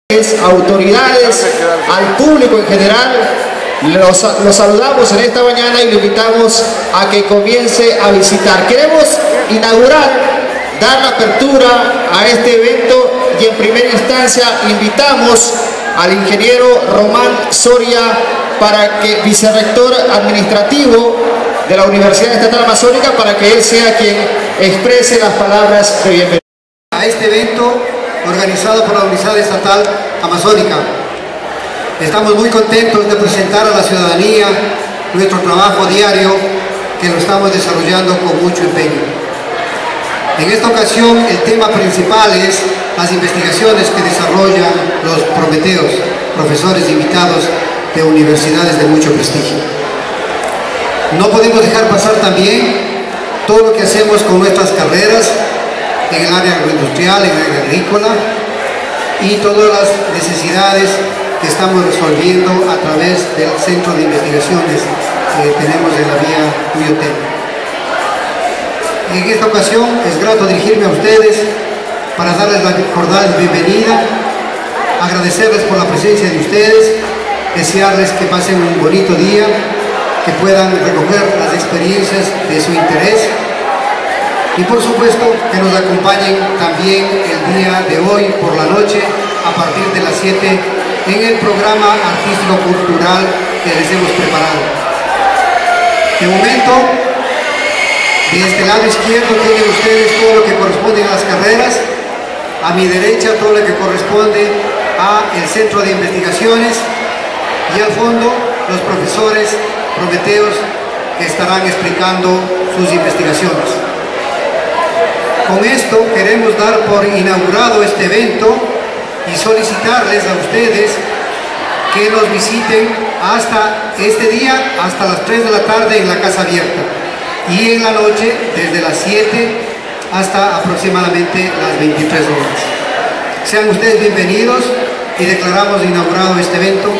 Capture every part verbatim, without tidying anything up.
autoridades, al público en general, los, los saludamos en esta mañana y lo invitamos a que comience a visitar. Queremos inaugurar, dar la apertura a este evento y en primera instancia invitamos al ingeniero Román Soria para que, vicerrector administrativo de la Universidad Estatal Amazónica, para que él sea quien exprese las palabras de bienvenida a este evento organizado por la Universidad Estatal Amazónica. Estamos muy contentos de presentar a la ciudadanía nuestro trabajo diario, que lo estamos desarrollando con mucho empeño. En esta ocasión el tema principal es las investigaciones que desarrollan los prometeos, profesores invitados de universidades de mucho prestigio. No podemos dejar pasar también todo lo que hacemos con nuestras carreras en el área agroindustrial, en el área agrícola, y todas las necesidades que estamos resolviendo a través del Centro de Investigaciones que tenemos en la vía Cuyotel. En esta ocasión es grato dirigirme a ustedes para darles la cordial bienvenida, agradecerles por la presencia de ustedes, desearles que pasen un bonito día, que puedan recoger las experiencias de su interés y por supuesto que nos acompañen también el día de hoy por la noche a partir de las siete en el programa artístico-cultural que les hemos preparado. De momento, de este lado izquierdo tienen ustedes todo lo que corresponde a las carreras, a mi derecha todo lo que corresponde al Centro de Investigaciones y al fondo los profesores prometeos que estarán explicando sus investigaciones. Con esto queremos dar por inaugurado este evento y solicitarles a ustedes que nos visiten hasta este día, hasta las tres de la tarde en la Casa Abierta, y en la noche desde las siete hasta aproximadamente las veintitrés horas. Sean ustedes bienvenidos y declaramos inaugurado este evento.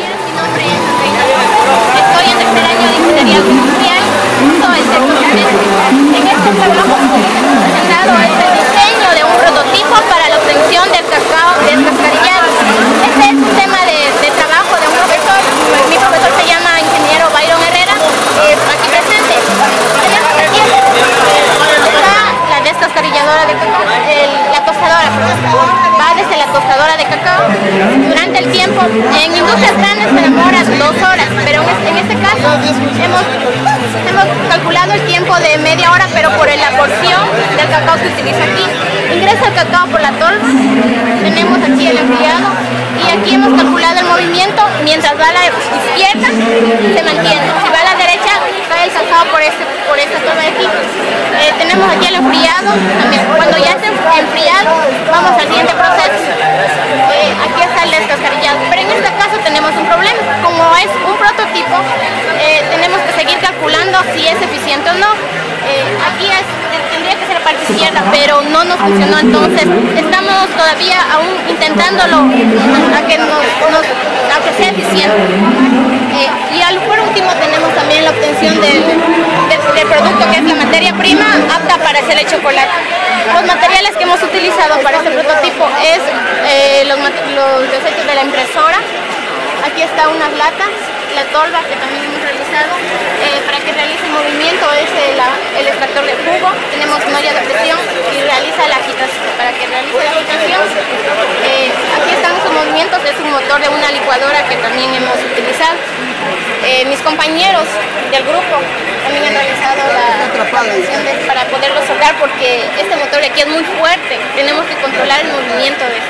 Estoy en tercer año de Ingeniería Industrial, junto al sector forense. En este trabajo hemos presentado este diseño de un prototipo para la obtención del cacao descascarillado. Este es un tema de, de trabajo de un profesor. Mi profesor se llama ingeniero Byron Herrera, eh, aquí presente. Tenemos aquí está la descascarilladora de cacao, el, la tostadora, va desde la tostadora de cacao. Durante el tiempo, en industrias grandes se demora dos horas, pero en este caso hemos, hemos calculado el tiempo de media hora, pero por la porción del cacao que utiliza aquí. Ingresa el cacao por la tolva, tenemos aquí el enfriado y aquí hemos calculado el movimiento. Mientras va a la izquierda se mantiene, si va a la derecha cae el cacao por, este, por esta tolva de aquí. Eh, tenemos aquí el enfriado, también. Cuando ya esté enfriado vamos al siguiente proceso. Eh, aquí está el descascarillado, pero en este caso tenemos un problema. Como es un prototipo, eh, tenemos que seguir calculando si es eficiente o no. Eh, aquí es, tendría que ser la parte izquierda, pero no nos funcionó, entonces estamos todavía aún intentándolo a que, nos, nos, a que sea eficiente. Eh, y al, por último tenemos también la obtención del, del, del producto, que es la materia prima apta para hacer el chocolate. Los materiales que hemos utilizado para este prototipo es eh, los, los desechos de la impresora. Aquí está unas latas, la tolva que también hemos realizado, eh, para que realice el movimiento es el, el extractor de jugo. Tenemos una olla de presión y realiza la agitación, para que realice la agitación. Eh, aquí están sus movimientos, es un motor de una licuadora que también hemos utilizado. Eh, mis compañeros del grupo también han realizado la operación para poderlo soldar, porque este motor de aquí es muy fuerte, tenemos que controlar el movimiento de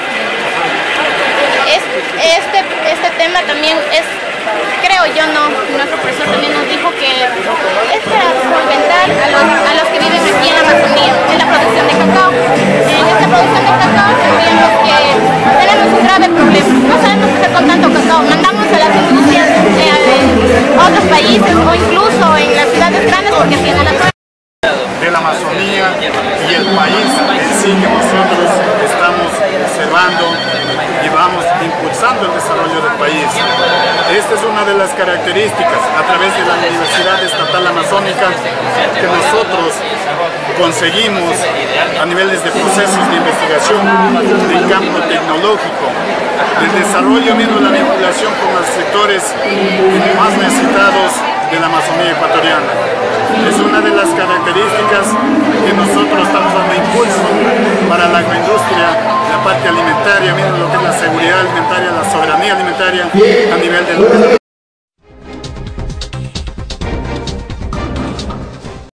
Es, este, este tema también es, creo yo, no, nuestro profesor también nos dijo que es para solventar a los, a los que viven aquí en la Amazonía, en la producción de cacao. En esta producción de cacao tendríamos que, tenemos un grave problema, no sabemos qué hacer con tanto cacao, mandamos a las industrias eh, a otros países o incluso en las ciudades grandes porque tienen la zona de la Amazonía y el país en sí que nosotros estamos observando y vamos impulsando el desarrollo del país. esta es una de las características a través de la Universidad Estatal Amazónica que nosotros conseguimos a niveles de procesos de investigación, del campo tecnológico, del desarrollo mismo, la vinculación con los sectores más necesitados de la Amazonía ecuatoriana. Es una de las características que nosotros estamos dando impulso para la agroindustria, la parte alimentaria, mismo lo que es la seguridad alimentaria, la soberanía alimentaria a nivel del mundo.